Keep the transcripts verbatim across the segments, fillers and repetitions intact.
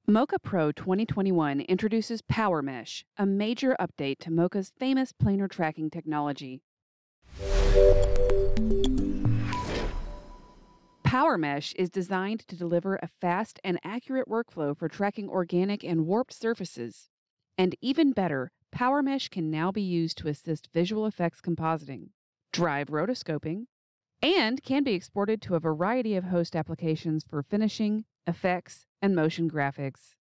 Mocha Pro twenty twenty-one introduces PowerMesh, a major update to Mocha's famous planar tracking technology. PowerMesh is designed to deliver a fast and accurate workflow for tracking organic and warped surfaces. And even better, PowerMesh can now be used to assist visual effects compositing, drive rotoscoping, and can be exported to a variety of host applications for finishing, effects, and motion graphics.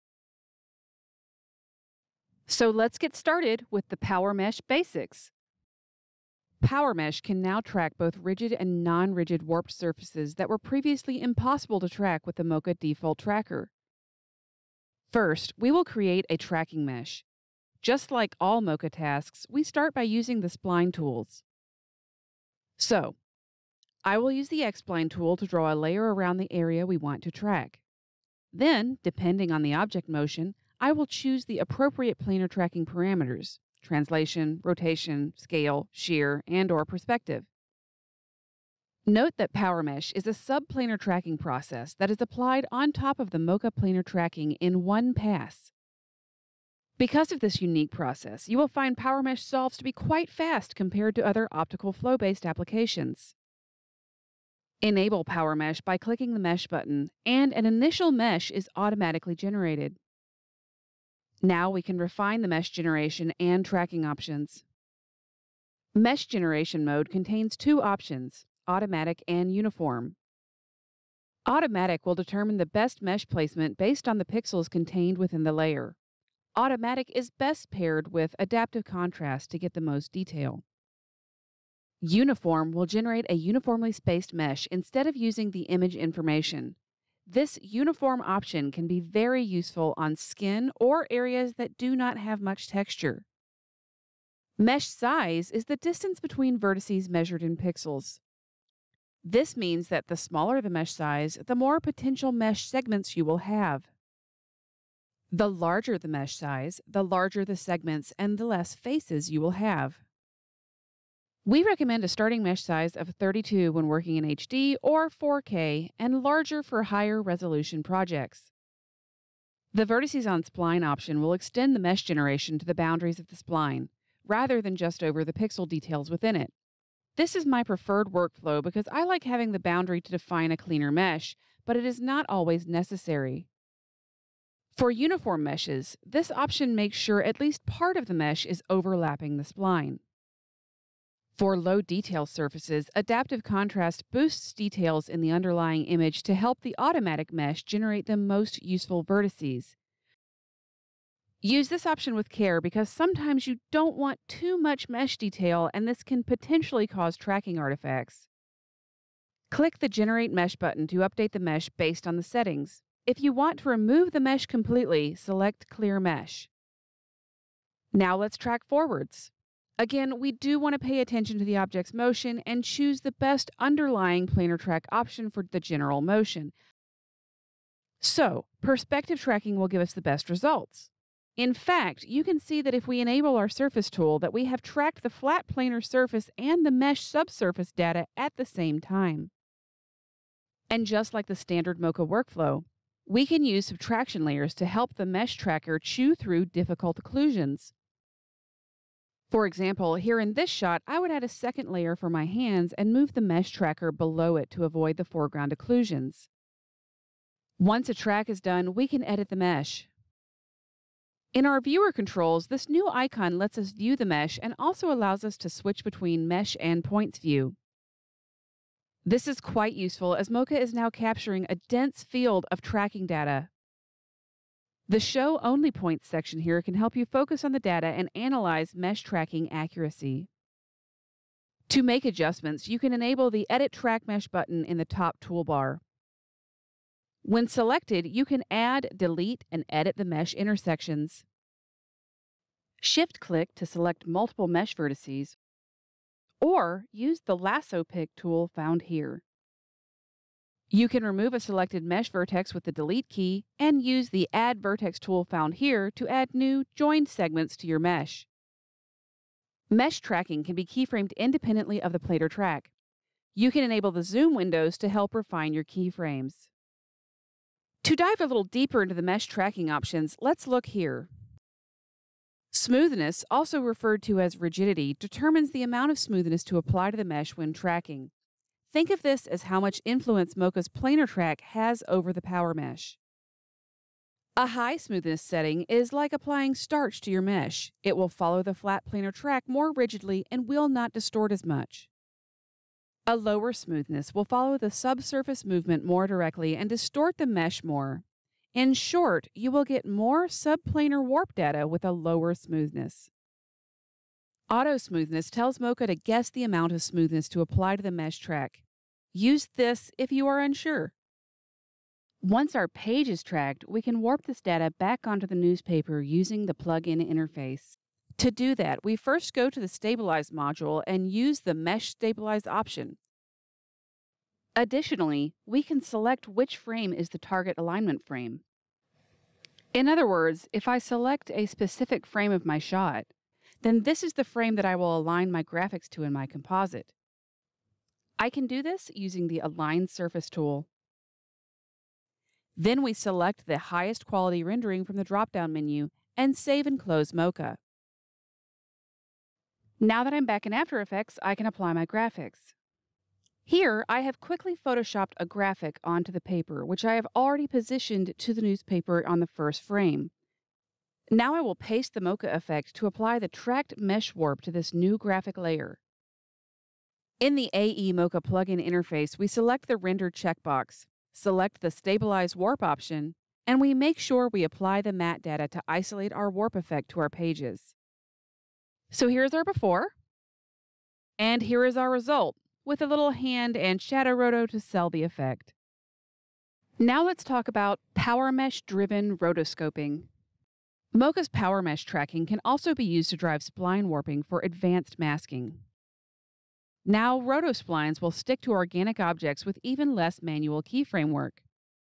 So let's get started with the PowerMesh basics. PowerMesh can now track both rigid and non-rigid warped surfaces that were previously impossible to track with the Mocha default tracker. First, we will create a tracking mesh. Just like all Mocha tasks, we start by using the spline tools. So, I will use the X-spline tool to draw a layer around the area we want to track. Then, depending on the object motion, I will choose the appropriate planar tracking parameters: translation, rotation, scale, shear, and or perspective. Note that PowerMesh is a sub-planar tracking process that is applied on top of the Mocha planar tracking in one pass. Because of this unique process, you will find PowerMesh solves to be quite fast compared to other optical flow-based applications. Enable PowerMesh by clicking the Mesh button, and an initial mesh is automatically generated. Now we can refine the mesh generation and tracking options. Mesh generation mode contains two options: automatic and uniform. Automatic will determine the best mesh placement based on the pixels contained within the layer. Automatic is best paired with adaptive contrast to get the most detail. Uniform will generate a uniformly spaced mesh instead of using the image information. This uniform option can be very useful on skin or areas that do not have much texture. Mesh size is the distance between vertices measured in pixels. This means that the smaller the mesh size, the more potential mesh segments you will have. The larger the mesh size, the larger the segments and the less faces you will have. We recommend a starting mesh size of thirty-two when working in H D or four K and larger for higher resolution projects. The Vertices on Spline option will extend the mesh generation to the boundaries of the spline, rather than just over the pixel details within it. This is my preferred workflow because I like having the boundary to define a cleaner mesh, but it is not always necessary. For uniform meshes, this option makes sure at least part of the mesh is overlapping the spline. For low detail surfaces, adaptive contrast boosts details in the underlying image to help the automatic mesh generate the most useful vertices. Use this option with care because sometimes you don't want too much mesh detail and this can potentially cause tracking artifacts. Click the Generate Mesh button to update the mesh based on the settings. If you want to remove the mesh completely, select Clear Mesh. Now let's track forwards. Again, we do want to pay attention to the object's motion and choose the best underlying planar track option for the general motion. So, perspective tracking will give us the best results. In fact, you can see that if we enable our surface tool, that we have tracked the flat planar surface and the mesh subsurface data at the same time. And just like the standard Mocha workflow, we can use subtraction layers to help the mesh tracker chew through difficult occlusions. For example, here in this shot, I would add a second layer for my hands and move the mesh tracker below it to avoid the foreground occlusions. Once a track is done, we can edit the mesh. In our viewer controls, this new icon lets us view the mesh and also allows us to switch between mesh and points view. This is quite useful as Mocha is now capturing a dense field of tracking data. The Show Only Points section here can help you focus on the data and analyze mesh tracking accuracy. To make adjustments, you can enable the Edit Track Mesh button in the top toolbar. When selected, you can add, delete, and edit the mesh intersections. Shift-click to select multiple mesh vertices, or use the Lasso Pick tool found here. You can remove a selected mesh vertex with the Delete key and use the Add Vertex tool found here to add new joined segments to your mesh. Mesh tracking can be keyframed independently of the planar track. You can enable the zoom windows to help refine your keyframes. To dive a little deeper into the mesh tracking options, let's look here. Smoothness, also referred to as rigidity, determines the amount of smoothness to apply to the mesh when tracking. Think of this as how much influence Mocha's planar track has over the PowerMesh. A high smoothness setting is like applying starch to your mesh. It will follow the flat planar track more rigidly and will not distort as much. A lower smoothness will follow the subsurface movement more directly and distort the mesh more. In short, you will get more sub-planar warp data with a lower smoothness. Auto smoothness tells Mocha to guess the amount of smoothness to apply to the mesh track. Use this if you are unsure. Once our page is tracked, we can warp this data back onto the newspaper using the plug-in interface. To do that, we first go to the Stabilize module and use the Mesh Stabilize option. Additionally, we can select which frame is the target alignment frame. In other words, if I select a specific frame of my shot, then this is the frame that I will align my graphics to in my composite. I can do this using the Align Surface tool. Then we select the highest quality rendering from the drop-down menu and save and close Mocha. Now that I'm back in After Effects, I can apply my graphics. Here, I have quickly photoshopped a graphic onto the paper, which I have already positioned to the newspaper on the first frame. Now I will paste the Mocha effect to apply the tracked mesh warp to this new graphic layer. In the A E Mocha plugin interface, we select the Render checkbox, select the Stabilize Warp option, and we make sure we apply the matte data to isolate our warp effect to our pages. So here's our before, and here is our result, with a little hand and shadow roto to sell the effect. Now let's talk about PowerMesh-driven rotoscoping. Mocha's PowerMesh tracking can also be used to drive spline warping for advanced masking. Now, roto splines will stick to organic objects with even less manual keyframe work.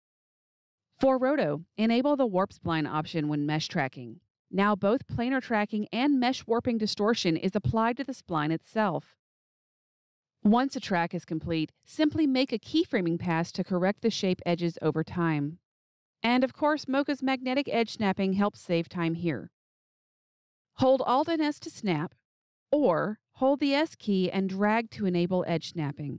For roto, enable the warp spline option when mesh tracking. Now both planar tracking and mesh warping distortion is applied to the spline itself. Once a track is complete, simply make a keyframing pass to correct the shape edges over time. And of course, Mocha's magnetic edge snapping helps save time here. Hold Alt and S to snap, or hold the S key and drag to enable edge snapping.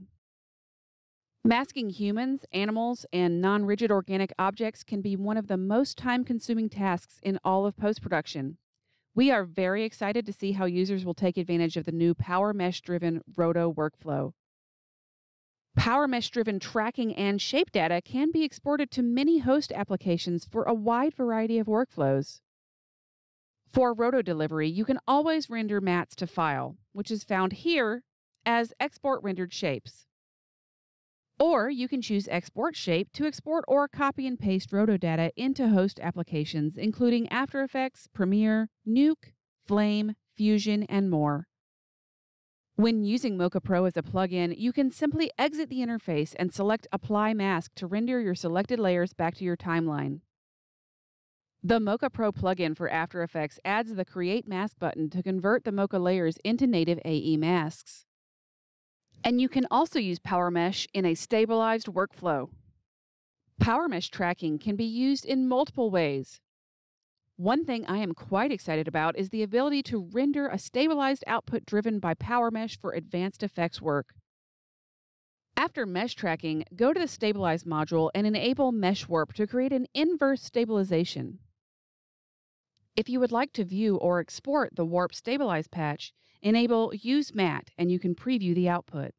Masking humans, animals, and non-rigid organic objects can be one of the most time-consuming tasks in all of post-production. We are very excited to see how users will take advantage of the new PowerMesh-driven roto workflow. PowerMesh-driven tracking and shape data can be exported to many host applications for a wide variety of workflows. For roto delivery, you can always render mats to file, which is found here as Export Rendered Shapes. Or you can choose Export Shape to export or copy and paste roto data into host applications, including After Effects, Premiere, Nuke, Flame, Fusion, and more. When using Mocha Pro as a plugin, you can simply exit the interface and select Apply Mask to render your selected layers back to your timeline. The Mocha Pro plugin for After Effects adds the Create Mask button to convert the Mocha layers into native A E masks. And you can also use PowerMesh in a stabilized workflow. PowerMesh tracking can be used in multiple ways. One thing I am quite excited about is the ability to render a stabilized output driven by PowerMesh for advanced effects work. After mesh tracking, go to the Stabilize module and enable Mesh Warp to create an inverse stabilization. If you would like to view or export the Warp Stabilize patch, enable Use Matte and you can preview the output.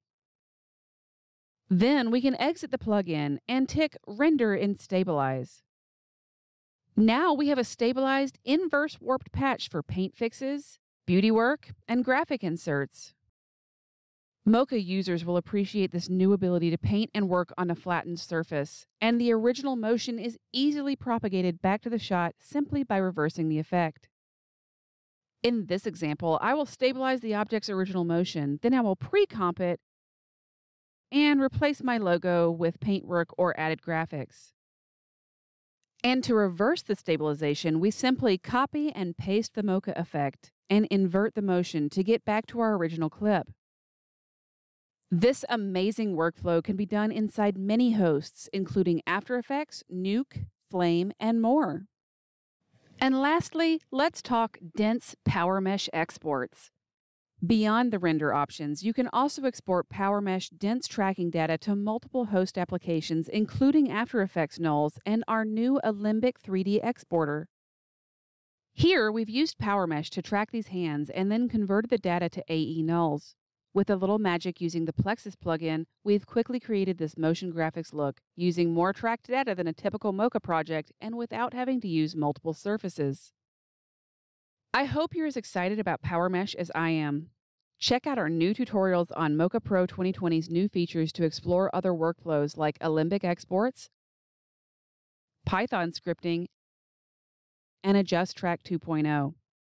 Then we can exit the plugin and tick Render in Stabilize. Now we have a stabilized inverse warped patch for paint fixes, beauty work, and graphic inserts. Mocha users will appreciate this new ability to paint and work on a flattened surface, and the original motion is easily propagated back to the shot simply by reversing the effect. In this example, I will stabilize the object's original motion, then I will pre-comp it and replace my logo with paintwork or added graphics. And to reverse the stabilization, we simply copy and paste the Mocha effect and invert the motion to get back to our original clip. This amazing workflow can be done inside many hosts, including After Effects, Nuke, flame, and more. And lastly, let's talk dense PowerMesh exports. Beyond the render options, you can also export PowerMesh dense tracking data to multiple host applications, including After Effects Nulls and our new Alembic three D exporter. Here, we've used PowerMesh to track these hands and then converted the data to A E Nulls. With a little magic using the Plexus plugin, we've quickly created this motion graphics look, using more tracked data than a typical Mocha project and without having to use multiple surfaces. I hope you're as excited about PowerMesh as I am. Check out our new tutorials on Mocha Pro twenty twenty's new features to explore other workflows like Alembic exports, Python scripting, and Adjust Track two point oh.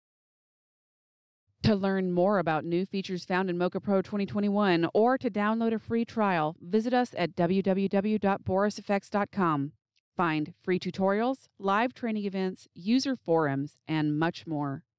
To learn more about new features found in Mocha Pro twenty twenty-one or to download a free trial, visit us at w w w dot boris effects dot com. Find free tutorials, live training events, user forums, and much more.